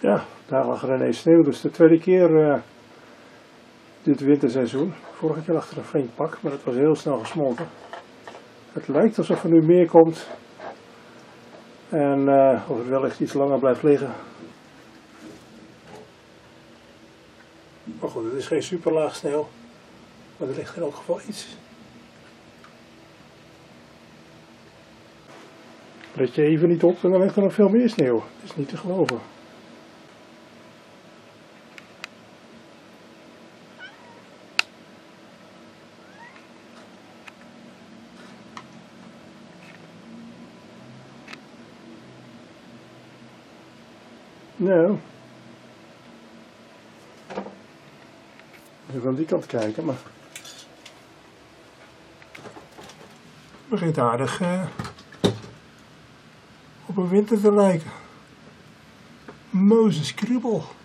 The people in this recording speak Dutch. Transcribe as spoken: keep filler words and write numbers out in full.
Ja, daar lag er ineens sneeuw, dus de tweede keer uh, dit winterseizoen. Vorige keer lag er een flink pak, maar dat was heel snel gesmolten. Het lijkt alsof er nu meer komt en uh, of het wellicht iets langer blijft liggen. Maar goed, het is geen super laag sneeuw, maar er ligt in elk geval iets. Let je even niet op en dan ligt er nog veel meer sneeuw. Dat is niet te geloven. Nou, even aan die kant kijken, maar het begint aardig uh, op een winter te lijken. Mozes kriebel.